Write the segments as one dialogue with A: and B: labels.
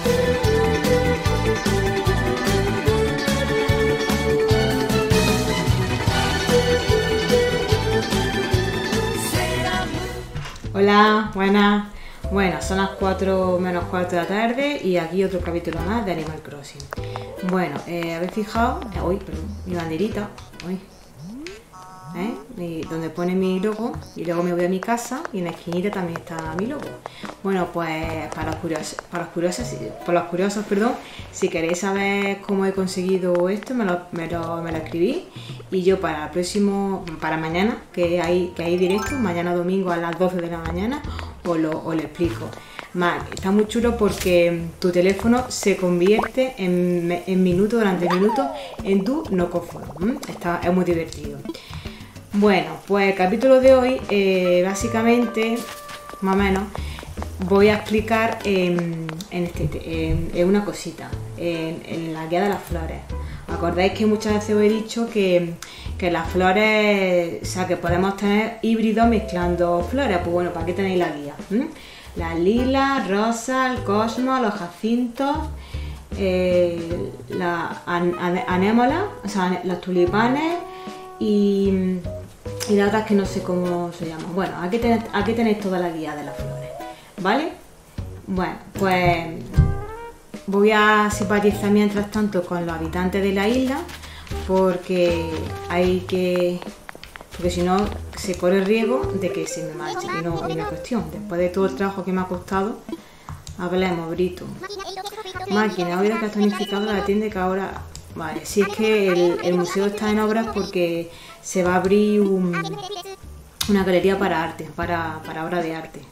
A: Hola, buenas. Bueno, son las 4 menos cuarto de la tarde y aquí otro capítulo más de Animal Crossing. Bueno, habéis fijado, perdón, mi banderita, donde pone mi logo, y luego me voy a mi casa y en la esquinita también está mi logo. Bueno, pues para los curiosos, perdón, si queréis saber cómo he conseguido esto, me lo escribís, y yo para el próximo, para mañana, que hay directo, mañana domingo a las 12 de la mañana, os lo explico. Está muy chulo porque tu teléfono se convierte en minutos, durante minutos, en tu nocófono. Es muy divertido. Bueno, pues el capítulo de hoy, básicamente, más o menos, voy a explicar en una cosita, en la guía de las flores. ¿Acordáis que muchas veces os he dicho que las flores, o sea, que podemos tener híbridos mezclando flores? Pues bueno, ¿para qué tenéis la guía? Las lilas, rosas, el cosmos, los jacintos, la anémonas, o sea, los tulipanes y las otras que no sé cómo se llaman. Bueno, aquí tenéis toda la guía de las flores, ¿vale? Bueno, pues voy a simpatizar mientras tanto con los habitantes de la isla porque si no se corre el riesgo de que se me marche y no es cuestión. Después de todo el trabajo que me ha costado, hablemos, Brito. Máquina, oído que has tonificado la tienda que ahora... Vale, si es que el museo está en obras porque se va a abrir una galería para arte, para obras de arte.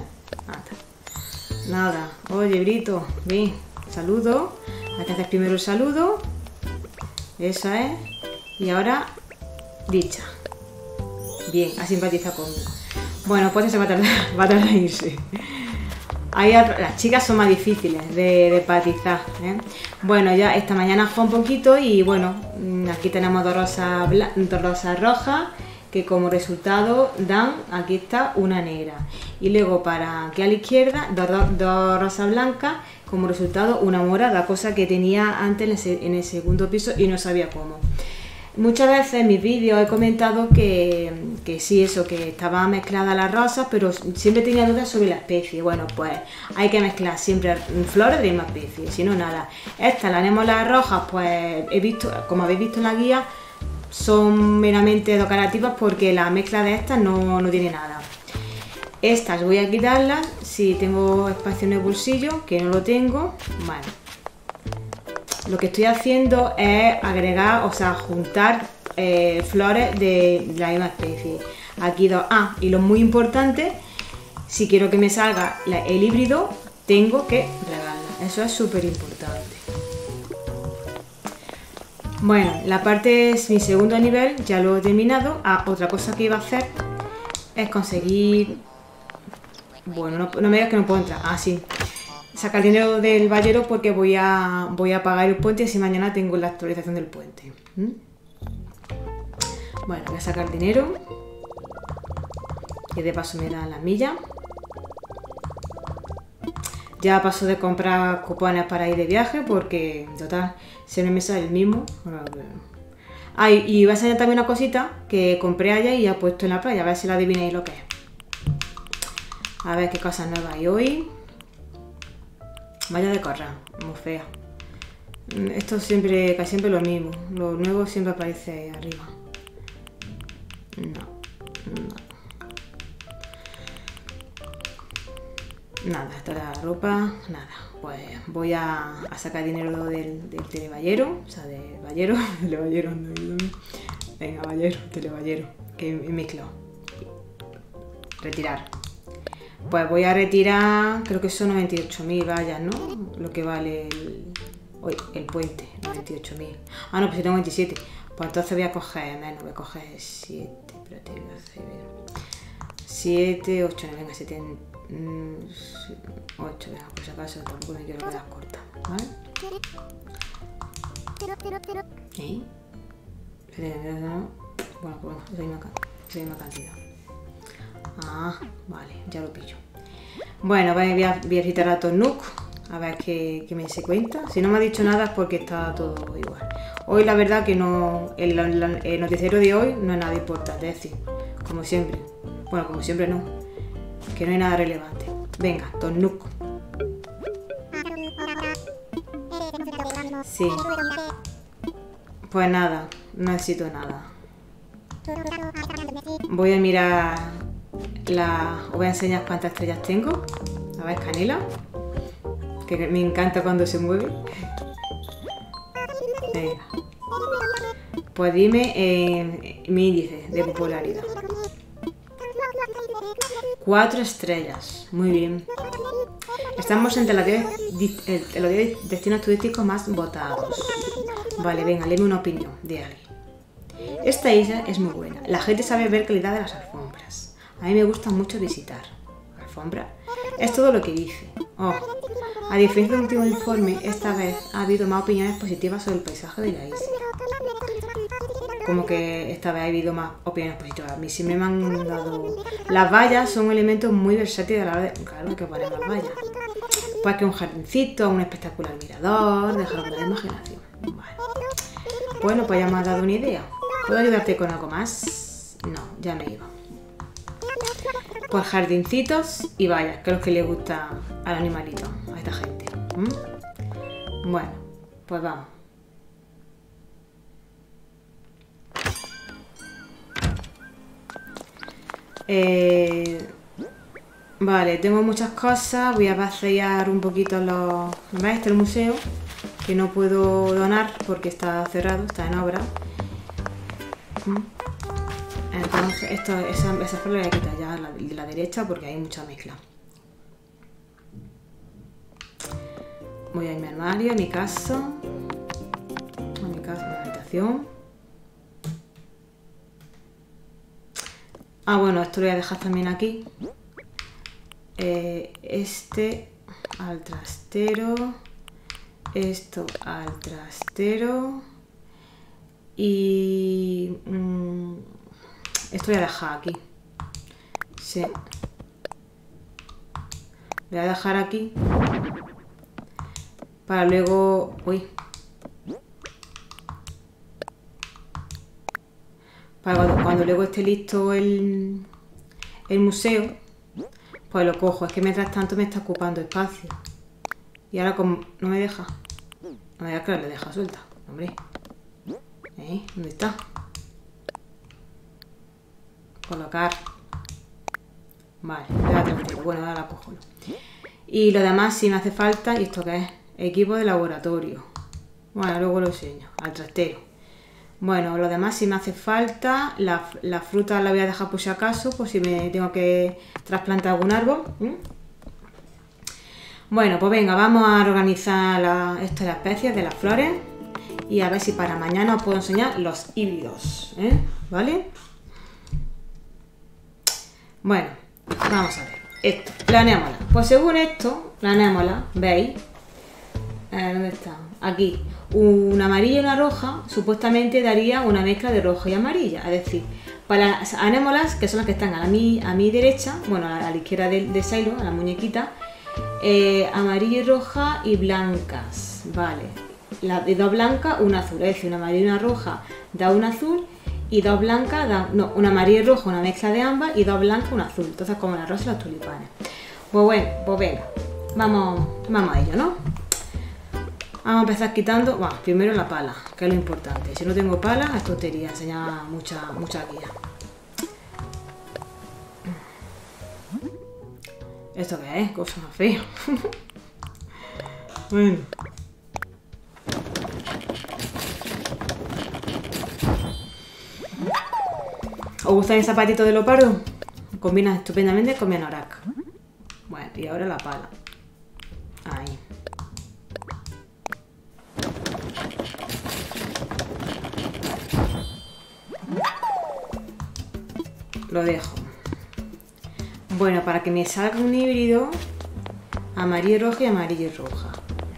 A: Nada. Oye, Brito, ven, saludo. Hay que hacer primero el saludo. Eso es. Y ahora, dicha. Bien, ha simpatizado conmigo. Bueno, pues se va a tardar en irse. Las chicas son más difíciles de empatizar, Bueno, ya esta mañana fue un poquito y bueno, aquí tenemos dos rosas rojas que como resultado dan, aquí está, una negra. Y luego para aquí a la izquierda, dos rosas blancas, como resultado una morada, cosa que tenía antes en el segundo piso y no sabía cómo. Muchas veces en mis vídeos he comentado que sí, eso, que estaban mezcladas las rosas, pero siempre tenía dudas sobre la especie. Bueno, pues hay que mezclar siempre flores de la misma especie, si no nada. Estas, las anémonas rojas, pues como habéis visto en la guía, son meramente decorativas porque la mezcla de estas no tiene nada. Estas voy a quitarlas si tengo espacio en el bolsillo, que no lo tengo. Bueno. Lo que estoy haciendo es agregar, o sea, juntar flores de la misma especie. Aquí dos. Y lo muy importante, si quiero que me salga el híbrido, tengo que regarla. Eso es súper importante. Bueno, la parte es mi segundo nivel, ya lo he terminado. Otra cosa que iba a hacer es conseguir... Bueno, no me digas que no puedo entrar. Sí. Sacar dinero del ballero porque voy a pagar el puente y así mañana tengo la actualización del puente. Bueno, voy a sacar dinero y de paso me dan las millas. Ya paso de comprar cupones para ir de viaje porque total se me sale el mismo. Y voy a enseñar también una cosita que compré allá y ya he puesto en la playa, a ver si la adivináis lo que es. A ver qué cosas nuevas hay hoy. Vaya de corral, muy fea. Esto casi siempre lo mismo. Lo nuevo siempre aparece arriba. No. Nada, esta es la ropa, nada. Pues voy a sacar dinero del teleballero. O sea, de ballero, teleballero, no. Venga, ballero, teleballero. Que he mezclado. Retirar. Pues voy a retirar, creo que son 98.000 vallas, ¿no? Lo que vale el puente, 98.000. No, pues si tengo 27. Pues entonces voy a coger menos, voy a coger 7, pero te voy a hacer 7, 8, no, venga, 7, 8, venga, por si acaso tampoco me quiero quedar corta, ¿vale? Bueno, pues esa misma cantidad. Vale, ya lo pillo. Bueno, voy a visitar a Tornook, A ver qué me se cuenta. Si no me ha dicho nada es porque está todo igual. Hoy la verdad que no, el noticiero de hoy no es nada importante, es decir, como siempre. Bueno, como siempre no, que no hay nada relevante. Venga, Don Nook. Sí. Pues nada, no necesito nada. Voy a mirar os voy a enseñar cuántas estrellas tengo. A ver, Canela, que me encanta cuando se mueve. Venga. Pues dime mi índice de popularidad. 4 estrellas, muy bien. Estamos entre los 10 destinos turísticos más votados. Vale, venga, léeme una opinión de alguien. Esta isla es muy buena. La gente sabe ver calidad de las alfombras. A mí me gusta mucho visitar. ¿Alfombra? Es todo lo que dice. Oh, a diferencia del último informe, esta vez ha habido más opiniones positivas sobre el paisaje de la isla. Como que esta vez ha habido más opiniones positivas. A mí siempre me han dado... Las vallas son un elemento muy versátil a la hora de... Claro, hay que poner las vallas. Pues que un jardincito, un espectacular mirador, dejar de la imaginación. Vale. Bueno, pues ya me has dado una idea. ¿Puedo ayudarte con algo más? No, ya me iba. Pues jardincitos y vallas, que es lo que le gusta al animalito, a esta gente. Bueno, pues vamos. Vale, tengo muchas cosas. Voy a pasear un poquito los... ¿Veis? Este es el museo, que no puedo donar porque está cerrado, está en obra. Entonces, esa flor la voy a quitar ya de la derecha porque hay mucha mezcla. Voy a ir a mi armario, a mi casa, a mi habitación. Ah, bueno, esto lo voy a dejar también aquí. Este al trastero, esto al trastero y esto voy a dejar aquí. Sí. Voy a dejar aquí para luego... Uy. Para cuando luego esté listo el museo, pues lo cojo. Es que mientras tanto me está ocupando espacio. Y ahora como no me deja. No me deja, claro, le deja suelta. Hombre. ¿Dónde está? Colocar. Vale, bueno, ahora la cojo. Y lo demás si me hace falta. ¿Y esto qué es? Equipo de laboratorio. Bueno, luego lo enseño. Al trastero. Bueno, lo demás si me hace falta. La fruta la voy a dejar por si acaso. Por si me tengo que trasplantar algún árbol. Bueno, pues venga, vamos a organizar estas especies de las flores. Y a ver si para mañana os puedo enseñar los híbridos. ¿Vale? Bueno, vamos a ver. Esto, planeémosla. Pues según esto, planeémosla, ¿veis? ¿Dónde está? Aquí. Una amarilla y una roja supuestamente daría una mezcla de roja y amarilla. Es decir, para las anémonas, que son las que están a mi derecha, bueno, a la izquierda de Silo, a la muñequita, amarilla y roja y blancas, ¿vale? De dos blancas, una azul. Es decir, una amarilla y una roja da un azul y dos blancas dan... No, una amarilla y roja, una mezcla de ambas y dos blancas, un azul. Entonces, como la rosa y los tulipanes. Pues bueno, pues venga, vamos a ello, ¿no? Vamos a empezar quitando, bueno, primero la pala, que es lo importante. Si no tengo pala, es tontería, enseña mucha guía. ¿Esto qué es? Cosa más fea. Bueno. ¿Os gusta el zapatito de leopardo? Combina estupendamente con mi anorak. Bueno, y ahora la pala. Ahí. Lo dejo. Bueno, para que me salga un híbrido, amarilla y roja y amarilla y roja.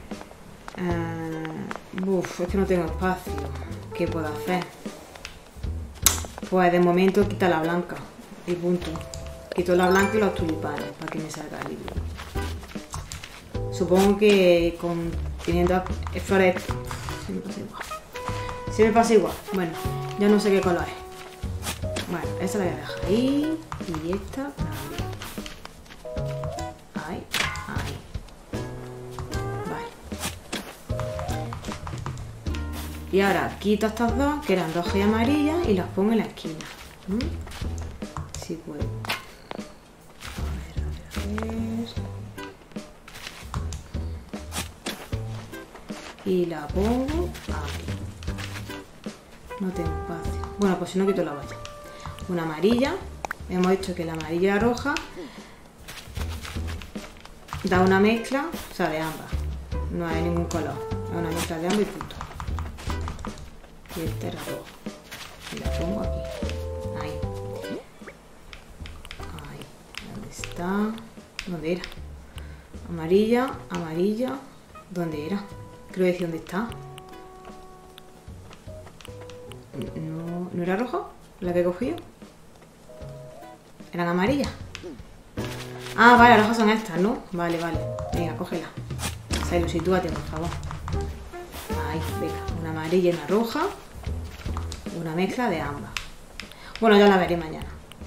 A: Es que no tengo espacio. ¿Qué puedo hacer? Pues de momento quita la blanca y punto. Quito la blanca y los tulipanes para que me salga el híbrido. Supongo que teniendo flores se me pasa igual. Bueno, ya no sé qué color es. Bueno, esta la voy a dejar ahí y esta también. Ahí, ahí. Vale. Y ahora quito estas dos, que eran dos hojas amarillas, y las pongo en la esquina. Si puedo. A ver. Y la pongo aquí. No tengo espacio. Bueno, pues si no quito la valla. Una amarilla. Hemos dicho que la amarilla y la roja da una mezcla, o sea, de ambas. No hay ningún color. Es una mezcla de ambas y punto. Y esta era roja. Y la pongo aquí. Ahí. Ahí. ¿Dónde está? ¿Dónde era? Amarilla, amarilla. ¿Dónde era? Creo decir dónde está. ¿No era roja la que he cogido? ¿Eran amarillas? Ah, vale, las rojas son estas, ¿no? Vale, vale. Venga, cógela. Sailo, sitúate, por favor. Ahí, venga. Una amarilla y una roja. Una mezcla de ambas. Bueno, ya la veré mañana.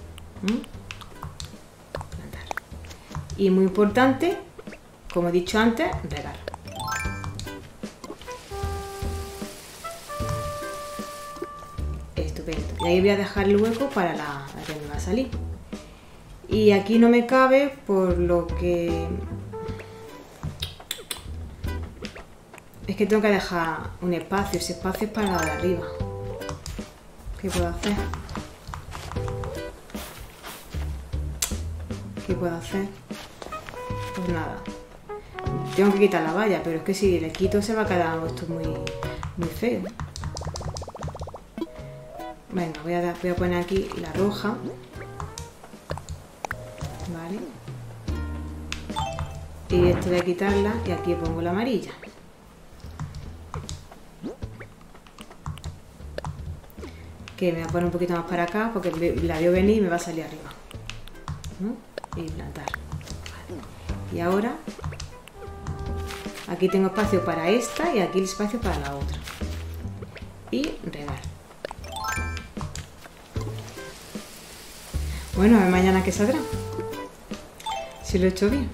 A: Plantar. Y muy importante, como he dicho antes, regar. Estupendo. Y ahí voy a dejar el hueco para la que me va a salir. Y aquí no me cabe, por lo que es que tengo que dejar un espacio. Ese espacio es para la de arriba. ¿Qué puedo hacer? ¿Qué puedo hacer? Pues nada. Tengo que quitar la valla, pero es que si le quito se va a quedar esto muy feo. Venga, voy a poner aquí la roja. Vale. Y esto voy a quitarla y aquí pongo la amarilla. Que me voy a poner un poquito más para acá porque la veo venir y me va a salir arriba. Y plantar. Vale. Y ahora aquí tengo espacio para esta y aquí el espacio para la otra. Y regar. Bueno, a ver mañana qué saldrá. Si lo he hecho bien.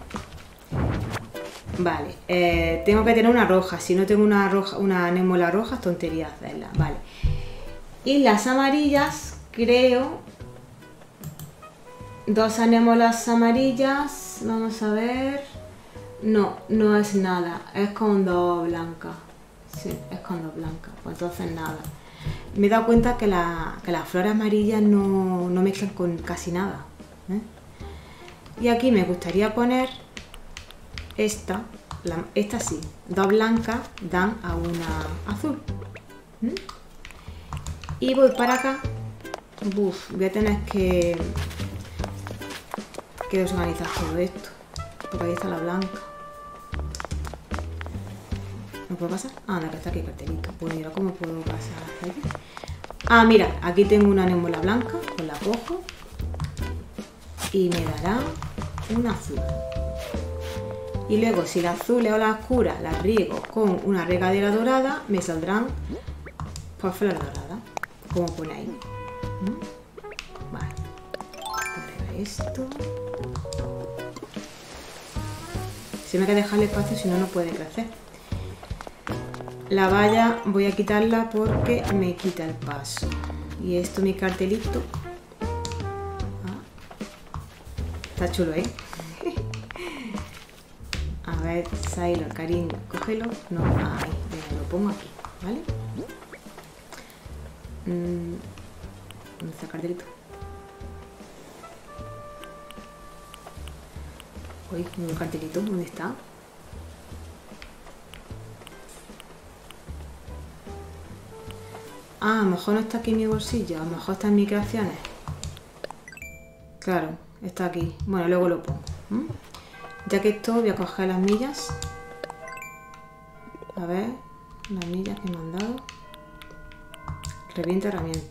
A: Vale, tengo que tener una roja. Si no tengo una roja, una anémola roja, es tontería hacerla. Vale. Y las amarillas, creo. Dos anémolas amarillas. Vamos a ver. No, no es nada. Es con dos blancas. Sí, es con dos blancas. Pues entonces nada. Me he dado cuenta que las flores amarillas no mezclan con casi nada. Y aquí me gustaría poner esta sí. Dos blancas dan a una azul. Y voy para acá. Voy a tener que desorganizar todo esto. Porque ahí está la blanca. ¿No puedo pasar? Ah, no, que está aquí el cartelito. Pues mira, ¿cómo puedo pasar hasta aquí? Ah, mira, aquí tengo una anémola blanca, pues la cojo y me dará un azul. Y luego, si la azul o la oscura la riego con una regadera dorada, me saldrán pues flores doradas, como pone ahí. Vale, agrega esto. Si me hay que dejarle espacio, si no, no puede crecer. La valla voy a quitarla porque me quita el paso. Y esto, mi cartelito. Está chulo, ¿eh? A ver, Sailor, cariño, cógelo. No, ahí, venga, lo pongo aquí, ¿vale? ¿Dónde está el cartelito? Uy, un cartelito, ¿dónde está? Ah, a lo mejor no está aquí en mi bolsillo, a lo mejor está en mis creaciones. Claro, está aquí. Bueno, luego lo pongo. Ya que esto, voy a coger las millas. A ver, las millas que me han dado. Revienta herramienta.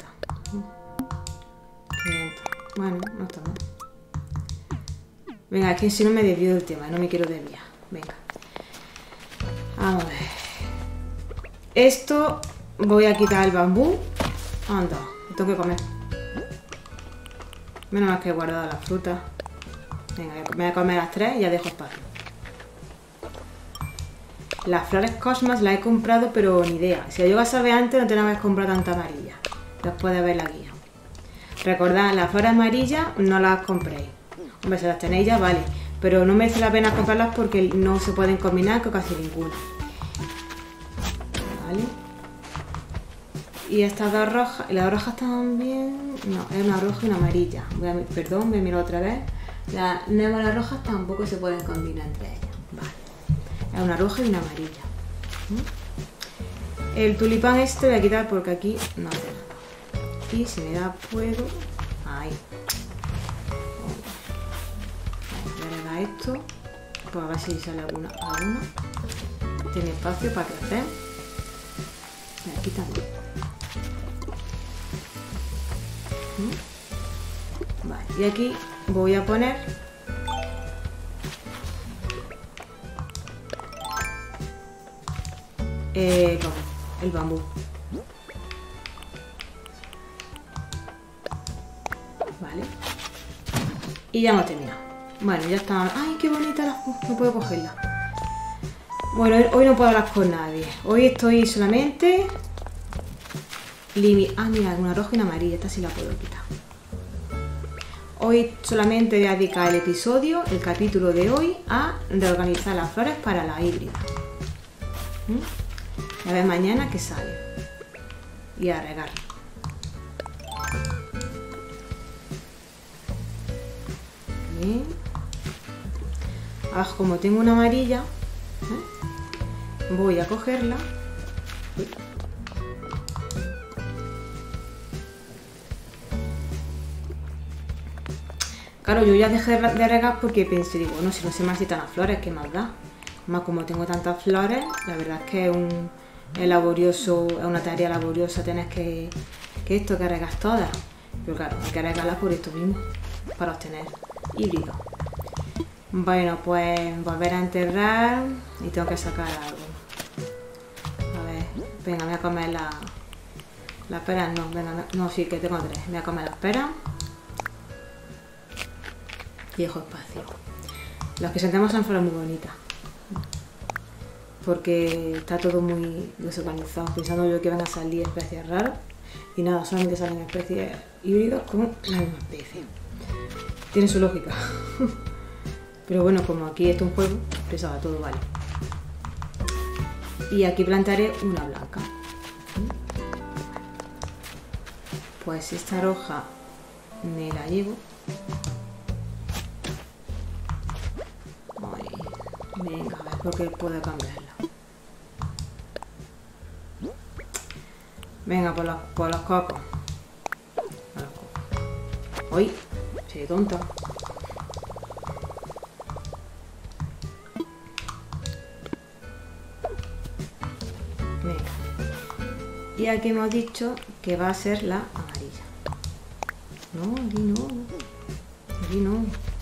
A: 500. Bueno, no está mal. Venga, es que si no me desvío del tema, no me quiero desviar. Venga. Vamos a ver. Esto voy a quitar el bambú. Anda, lo tengo que comer. Menos mal que he guardado las frutas. Venga, me voy a comer las 3 y ya dejo espacio. Las flores cosmas las he comprado, pero ni idea. Si lo llego a saber antes, no tenía que comprar tanta amarilla. Después de ver la guía. Recordad, las flores amarillas no las compréis. Hombre, si las tenéis ya, vale. Pero no merece la pena comprarlas porque no se pueden combinar con casi ninguna. Vale. Y estas dos rojas. ¿Y las rojas también? No, es una roja y una amarilla. Perdón, voy a mirar otra vez. Las nébolas rojas tampoco se pueden combinar entre ellas. Vale. Es una roja y una amarilla. El tulipán este voy a quitar porque aquí no hace nada. Y si me da puedo. Ahí. Voy a agregar esto. Pues a ver si sale alguna. Tiene espacio para crecer. Y aquí también. Vale, y aquí voy a poner el bambú. Vale. Y ya hemos terminado. Bueno, ya está. ¡Ay, qué bonita la! No puedo cogerla. Bueno, hoy no puedo hablar con nadie. Hoy estoy solamente... Ah, mira, una roja y una amarilla. Esta sí la puedo quitar. Hoy solamente voy a dedicar el episodio, el capítulo de hoy, a reorganizar las flores para la híbrida. A ver mañana qué sale. Y a regar. Bien. Ahora, como tengo una amarilla, voy a cogerla. Claro, yo ya dejé de regar porque pensé, digo, bueno, si no se marchitan las flores, ¿qué más da? Más como tengo tantas flores, la verdad es que es laborioso, es una tarea laboriosa tener que regar todas. Pero claro, hay que regarlas por esto mismo, para obtener híbridos. Bueno, pues volver a enterrar y tengo que sacar algo. A ver, venga, me voy a comer las peras, no, venga, no, sí que tengo 3. Me voy a comer las peras. Y dejo espacio. Los que sentamos son flores muy bonitas. Porque está todo muy desorganizado. Pensando yo que van a salir especies raras. Y nada, solamente salen especies híbridos con la misma especie. Tiene su lógica. Pero bueno, como aquí esto es un juego, pensaba todo vale. Y aquí plantaré una blanca. Pues esta roja me la llevo. Venga, a ver por qué puedo cambiarla. Venga, por los cocos. ¡Uy! Soy tonta. Venga. Y aquí hemos dicho que va a ser la amarilla. No, aquí no. Aquí no.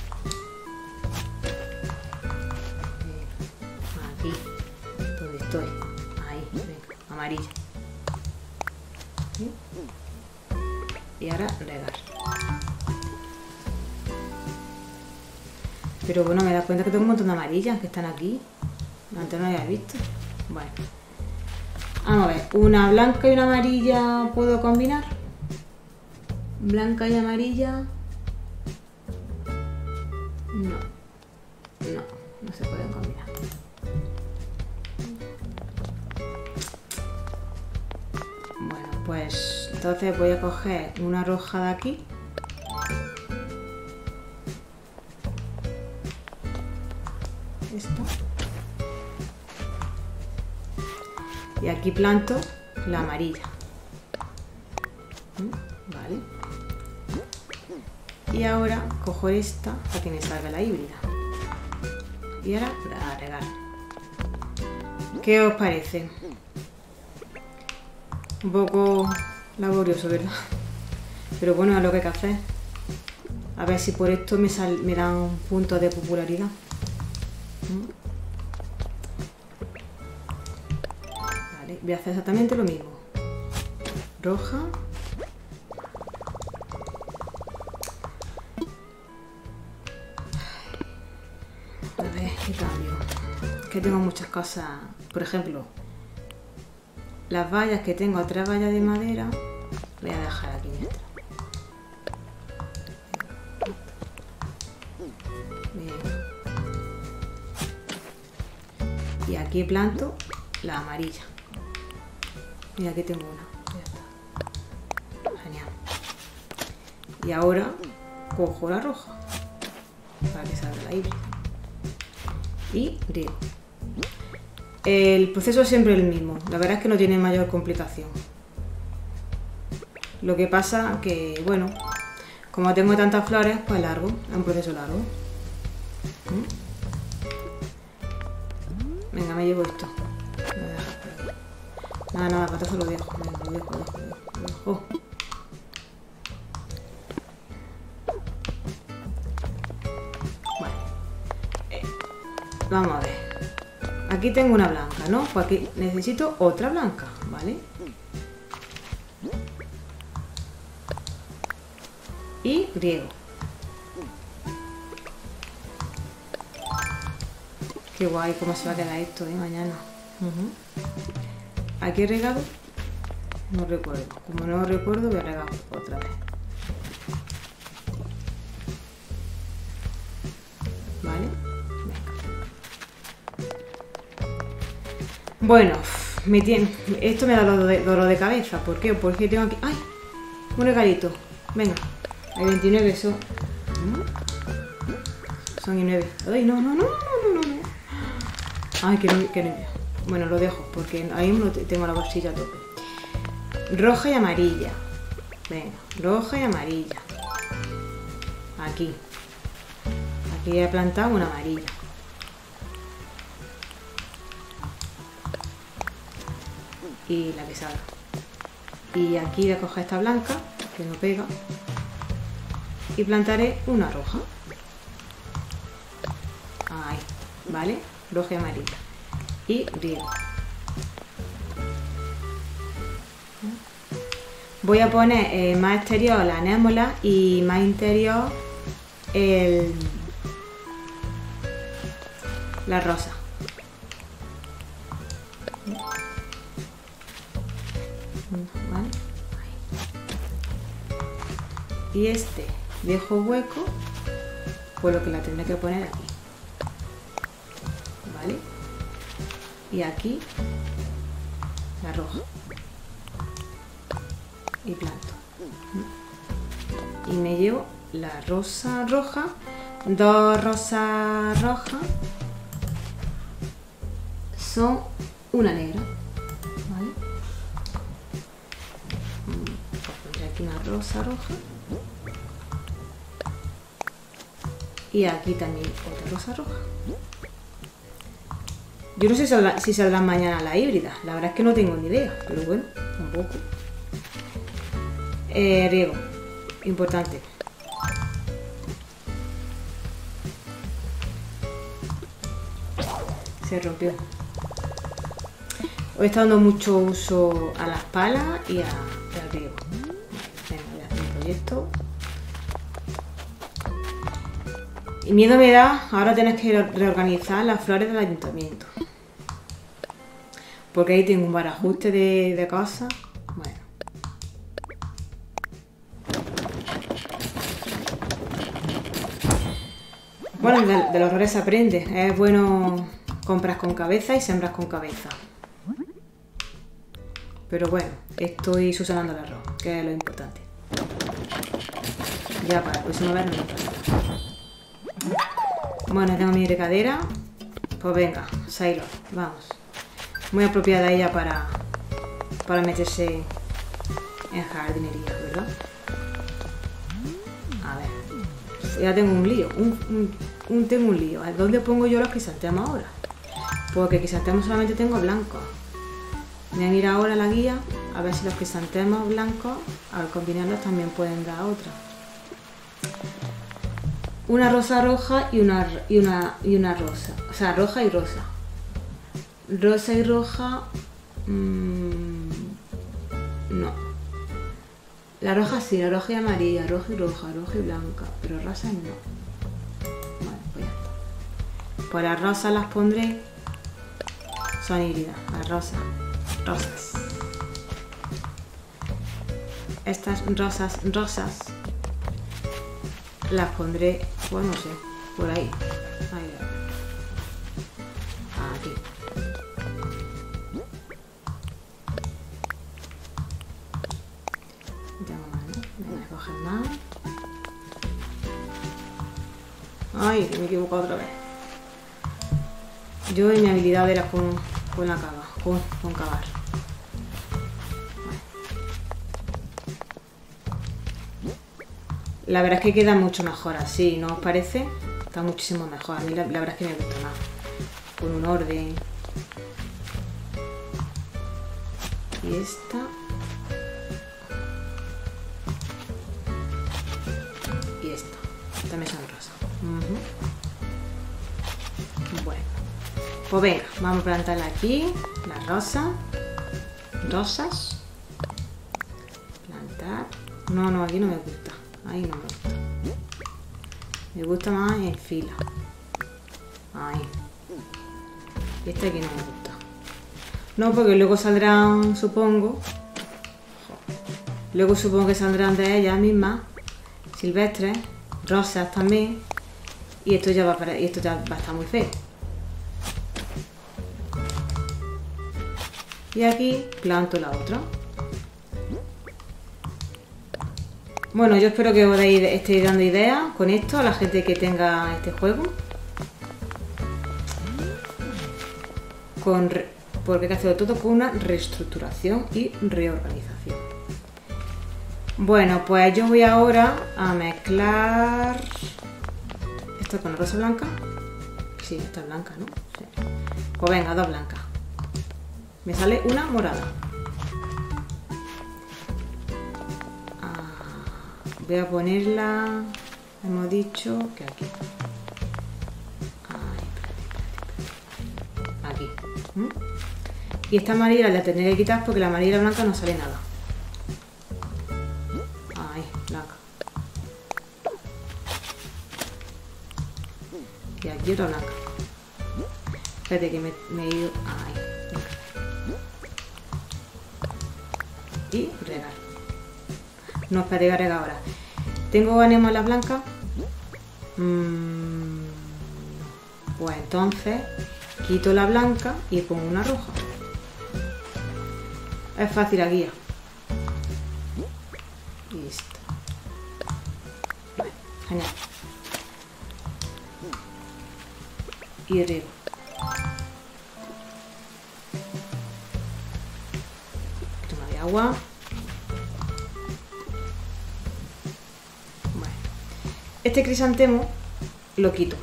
A: Donde estoy, ahí, venga, amarilla. ¿Sí? Y ahora regar. Pero bueno, me das cuenta que tengo un montón de amarillas que están aquí. Antes no había visto. Bueno, vamos a ver, una blanca y una amarilla puedo combinar. Blanca y amarilla. No se pueden combinar. Bueno, pues entonces voy a coger una roja de aquí. Esta. Y aquí planto la amarilla. Vale. Y ahora cojo esta para que me salga la híbrida. Y ahora a regar. ¿Qué os parece? Un poco laborioso, ¿verdad? Pero bueno, es lo que hay que hacer. A ver si por esto me dan puntos de popularidad. Vale, voy a hacer exactamente lo mismo. Roja. A ver, ¿qué cambio? Que tengo muchas cosas. Por ejemplo, las vallas que tengo, 3 vallas de madera, voy a dejar aquí mientras. Bien. Y aquí planto la amarilla. Mira, aquí tengo una. Ya está. Genial. Y ahora cojo la roja para que salga la híbrida. Y riego. El proceso es siempre el mismo. La verdad es que no tiene mayor complicación. Lo que pasa que, bueno, como tengo tantas flores, pues largo. Es un proceso largo. Venga, me llevo esto. Lo voy a dejar por aquí. Nada, para todo lo dejo. Venga, lo dejo. Vale. Vamos a ver. Aquí tengo una blanca, ¿no? Pues aquí necesito otra blanca, ¿vale? Y riego. Qué guay, cómo se va a quedar esto, mañana. Aquí he regado. No recuerdo. Como no recuerdo, voy a regar otra vez. ¿Vale? Bueno, esto me da dolor de cabeza. ¿Por qué? Porque tengo aquí... ¡Ay! Un regalito. Venga. Hay 29 son. Son y 9. ¡Ay, no! Ay, que no. Bueno, lo dejo porque ahí mismo tengo la bolsilla a tope. Roja y amarilla. Venga, roja y amarilla. Aquí. Aquí he plantado una amarilla. Y la que salga. Y aquí voy a coger esta blanca, que no pega. Y plantaré una roja. Ahí, ¿vale? Roja y amarilla. Y riego. Voy a poner más exterior la anémona y más interior la rosa. ¿Vale? Y este dejo hueco, pues lo que la tendré que poner aquí. ¿Vale? Y aquí la roja. Y planto. Y me llevo la rosa roja, 2 rosas rojas, son una negra. ¿Vale? Pondré aquí una rosa roja. Y aquí también otra rosa roja. Yo no sé si saldrán mañana la híbrida. La verdad es que no tengo ni idea. Pero bueno, un poco. Riego. Importante. Se rompió. Hoy está dando mucho uso a las palas y al riego. Venga, voy a hacer un proyecto. Y miedo me da ahora tener que reorganizar las flores del ayuntamiento. Porque ahí tengo un barajuste de cosas. Bueno, de los errores se aprende. Es bueno compras con cabeza y sembras con cabeza. Pero bueno, estoy subsanando el error, que es lo importante. Ya para la próxima vez no me pasa. Bueno, tengo mi regadera. Pues venga, Sailor, vamos. Muy apropiada ella para meterse en jardinería, ¿verdad? A ver. Ya tengo un lío. Tengo un lío. ¿Dónde pongo yo los crisantemos ahora? Porque crisantemos solamente tengo blancos. Voy a ir ahora a la guía a ver si los crisantemos blancos, al combinarlos también pueden dar otra. Una rosa roja y una rosa. O sea, roja y rosa. Rosa y roja No. La roja sí, la roja y amarilla, roja y blanca, pero rosas no. Vale, pues ya está. Pues las rosas las pondré. Son híbridas, las rosas. Estas rosas las pondré, pues no sé, por ahí. Aquí. Tengo más, ¿no? Voy a coger más. Ay, que me he equivocado otra vez. Yo en mi habilidad era con la cava, con cavar. La verdad es que queda mucho mejor así, ¿no os parece? Está muchísimo mejor. A mí la verdad es que me gusta más. Con un orden. Y esta. Y esta. También son rosas. Bueno. Pues venga, vamos a plantarla aquí. Las rosas. Plantar. No, aquí no me gusta. Ahí no me gusta. Me gusta más en fila. Ahí. Y esta aquí no me gusta. No, porque luego saldrán, supongo. Luego supongo que saldrán de ellas mismas. Silvestres. Rosas también. Y esto ya va a estar muy feo. Y aquí planto la otra. Bueno, yo espero que os estéis dando ideas con esto a la gente que tenga este juego. Porque hay que hacerlo todo con una reestructuración y reorganización. Bueno, pues yo voy ahora a mezclar esto con la rosa blanca. Sí, esta es blanca, ¿no? Sí. Pues venga, dos blancas. Me sale una morada. Voy a ponerla, hemos dicho que aquí. Aquí. Y esta amarilla la tendré que quitar porque la amarilla blanca no sale nada. Ahí, blanca. Y aquí otra blanca. Espérate que me he ido. Ahí. Y regar. No, espérate, voy a regar ahora. ¿Tengo anémona blanca? Pues entonces quito la blanca y pongo una roja. Es fácil aquí. Listo. Vale, genial. Y riego. Un poquito más de agua. Este crisantemo lo quito.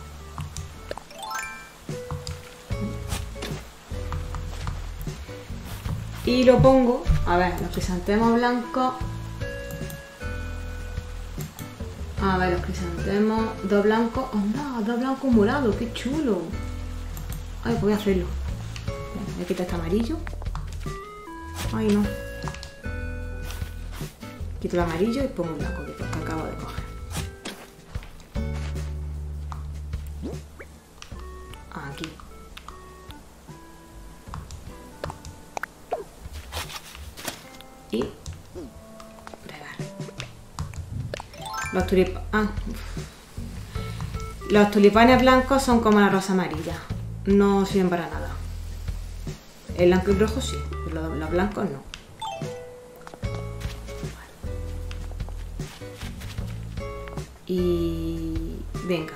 A: Y lo pongo, a ver, los crisantemos blancos. A ver, los crisantemos, dos blancos. ¡Anda! Dos blancos morados, qué chulo. Ay, pues voy a hacerlo. Voy a quitar este amarillo. Ay, no. Quito el amarillo y pongo el blanco que acabo de coger. Aquí. Y regar. Los tulipanes blancos son como la rosa amarilla. No sirven para nada. El blanco y el rojo sí, pero los blancos no. Y venga.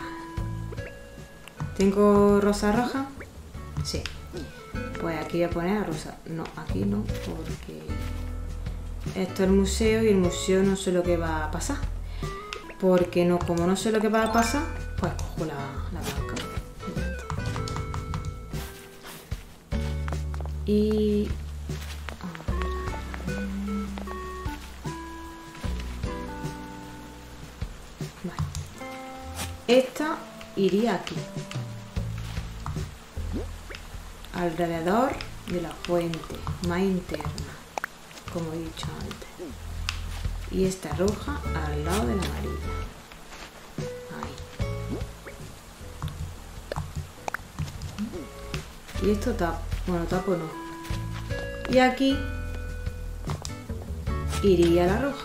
A: ¿Tengo rosa roja? Sí. Pues aquí voy a poner rosa. No, aquí no, porque esto es el museo y el museo no sé lo que va a pasar. Porque no, como no sé lo que va a pasar, pues cojo la blanca. Y vale. Esta iría aquí. Alrededor de la fuente más interna, como he dicho antes. Y esta roja al lado de la amarilla. Ahí. Y esto tapo, bueno, tapo no. Y aquí iría la roja.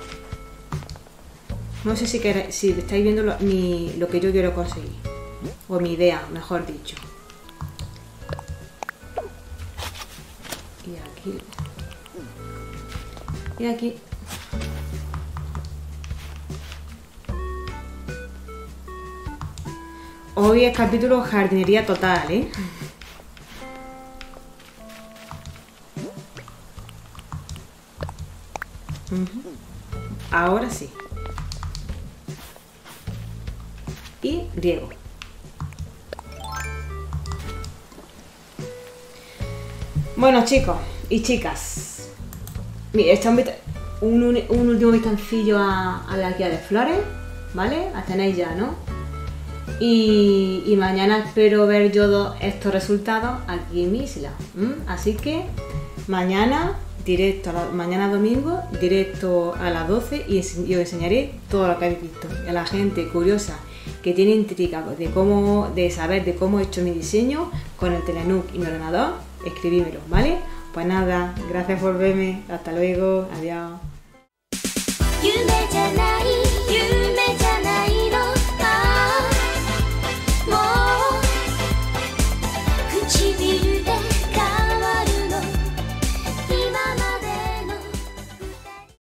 A: No sé si estáis viendo lo que yo quiero conseguir. O mi idea, mejor dicho. Y aquí. Y aquí. Hoy es capítulo jardinería total, ¿eh? Ahora sí. Y riego. Bueno, chicos y chicas, mira, un último vistancillo a la guía de flores, ¿vale? La tenéis ya, ¿no? Y mañana espero ver yo estos resultados aquí en mi isla. Así que mañana mañana domingo, directo a las 12 y os enseñaré todo lo que habéis visto. A la gente curiosa que tiene intriga de saber de cómo he hecho mi diseño con el Telenook y mi ordenador, escribímelo, ¿vale? Pues nada, gracias por verme, hasta luego, adiós.